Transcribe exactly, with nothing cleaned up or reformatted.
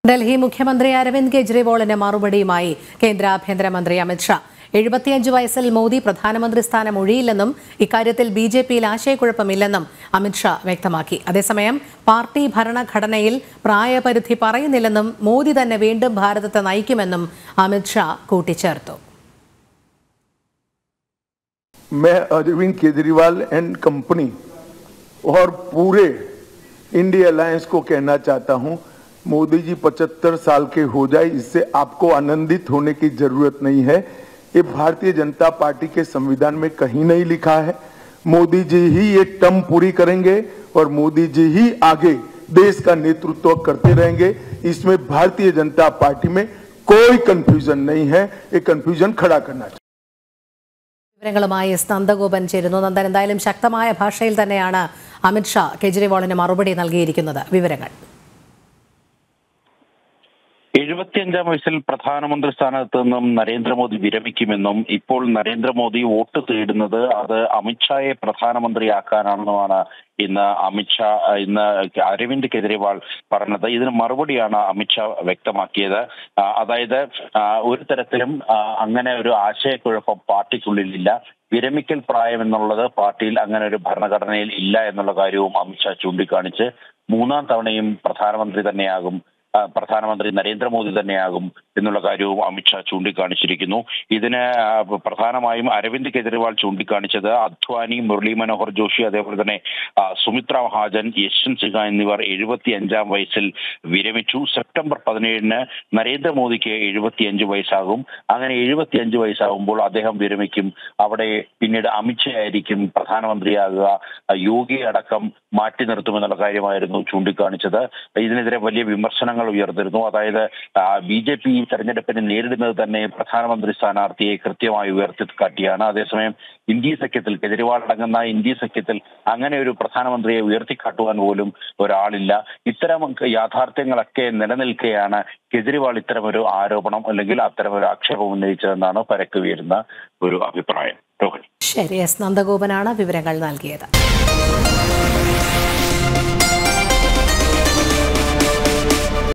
ഡൽഹി മുഖ്യമന്ത്രി അരവിന്ദ് കെജ്രിവാളിന് മറുപടിയുമായി കേന്ദ്ര ആഭ്യന്തരമന്ത്രി അമിത് ഷാ. എഴുപത്തിയഞ്ച് വയസ്സിൽ മോദി പ്രധാനമന്ത്രി സ്ഥാനം ഒഴിയില്ലെന്നും ഇക്കാര്യത്തിൽ ബി ജെ പിയിൽ ആശയക്കുഴപ്പമില്ലെന്നും അമിത് ഷാ വ്യക്തമാക്കി. അതേസമയം പാർട്ടി ഭരണഘടനയിൽ പ്രായപരിധി പറയുന്നില്ലെന്നും മോദി തന്നെ വീണ്ടും ഭാരതത്തെ നയിക്കുമെന്നും അമിത് ഷാ കൂട്ടിച്ചേർത്തു. मैं अरविंद केजरीवाल एंड कंपनी और पूरे इंडिया अलायंस को कहना चाहता हूं, मोदी जी पचहत्तर साल के हो जाए इससे आपको आनंदित होने की जरूरत नहीं है। ये भारतीय जनता पार्टी के संविधान में कहीं नहीं लिखा है। मोदी जी ही ये टर्म पूरी करेंगे और मोदी जी ही आगे देश का नेतृत्व करते रहेंगे। इसमें भारतीय जनता पार्टी में कोई कंफ्यूजन नहीं है। ये कंफ्यूजन खड़ा करना चाहिए. വിവരങ്ങളുമായി നന്ദഗോപൻ ചേരുന്നു. നന്ദൻ, എന്തായാലും ശക്തമായ ഭാഷയിൽ തന്നെയാണ് അമിത് ഷാ കെജ്രിവാളിന് മറുപടി നൽകിയിരിക്കുന്നത്. വിവരങ്ങൾ. എഴുപത്തിയഞ്ചാം വയസ്സിൽ പ്രധാനമന്ത്രി സ്ഥാനത്ത് നിന്നും നരേന്ദ്രമോദി വിരമിക്കുമെന്നും ഇപ്പോൾ നരേന്ദ്രമോദി വോട്ട് തേടുന്നത് അത് അമിത്ഷായെ പ്രധാനമന്ത്രിയാക്കാനാണെന്നുമാണ് ഇന്ന് അമിത്ഷാ ഇന്ന് അരവിന്ദ് കെജ്രിവാൾ പറഞ്ഞത്. ഇതിന് മറുപടിയാണ് അമിത്ഷാ വ്യക്തമാക്കിയത്. അതായത് ഒരു തരത്തിലും അങ്ങനെ ഒരു ആശയക്കുഴപ്പം പാർട്ടിക്കുള്ളിലില്ല. വിരമിക്കൽ പ്രായം എന്നുള്ളത് പാർട്ടിയിൽ അങ്ങനെ ഒരു ഭരണഘടനയിൽ ഇല്ല എന്നുള്ള കാര്യവും അമിത്ഷാ ചൂണ്ടിക്കാണിച്ച് മൂന്നാം തവണയും പ്രധാനമന്ത്രി തന്നെയാകും പ്രധാനമന്ത്രി നരേന്ദ്രമോദി തന്നെയാകും എന്നുള്ള കാര്യവും അമിത്ഷാ ചൂണ്ടിക്കാണിച്ചിരിക്കുന്നു. ഇതിന് പ്രധാനമായും അരവിന്ദ് കെജ്രിവാൾ ചൂണ്ടിക്കാണിച്ചത് അദ്വാനി, മുരളി മനോഹർ ജോഷി, അതേപോലെ തന്നെ സുമിത്ര മഹാജൻ, യശ്വന്ത് സിൻഹ എന്നിവർ എഴുപത്തി അഞ്ചാം വയസ്സിൽ വിരമിച്ചു. സെപ്റ്റംബർ പതിനേഴിന് നരേന്ദ്രമോദിക്ക് എഴുപത്തിയഞ്ച് വയസ്സാകും. അങ്ങനെ എഴുപത്തിയഞ്ച് വയസ്സാകുമ്പോൾ അദ്ദേഹം വിരമിക്കും. അവിടെ പിന്നീട് അമിത്ഷാ ആയിരിക്കും പ്രധാനമന്ത്രിയാകുക. യോഗിയെ അടക്കം മാറ്റി നിർത്തുമെന്നുള്ള കാര്യമായിരുന്നു ചൂണ്ടിക്കാണിച്ചത്. ഇതിനെതിരെ വലിയ വിമർശനങ്ങൾ ഉയർന്നിരുന്നു. അതായത് ബി ജെ പി തെരഞ്ഞെടുപ്പിനെ നേരിടുന്നത് തന്നെ പ്രധാനമന്ത്രി സ്ഥാനാർത്ഥിയെ കൃത്യമായി ഉയർത്തിക്കാട്ടിയാണ്. അതേസമയം ഇന്ത്യ സഖ്യത്തിൽ കെജ്രിവാൾ അടങ്ങുന്ന ഇന്ത്യ സഖ്യത്തിൽ അങ്ങനെ ഒരു പ്രധാനമന്ത്രിയെ ഉയർത്തിക്കാട്ടുവാൻ പോലും ഒരാളില്ല. ഇത്തരം യാഥാർത്ഥ്യങ്ങളൊക്കെ നിലനിൽക്കെയാണ് കെജ്രിവാൾ ഇത്തരമൊരു ആരോപണം അല്ലെങ്കിൽ അത്തരമൊരു ആക്ഷേപം ഉന്നയിച്ചതെന്നാണ് പരക്കെ ഉയരുന്ന ഒരു അഭിപ്രായം. ശരി, എസ് നന്ദഗോപനാണ് വിവരങ്ങൾ നൽകിയത്.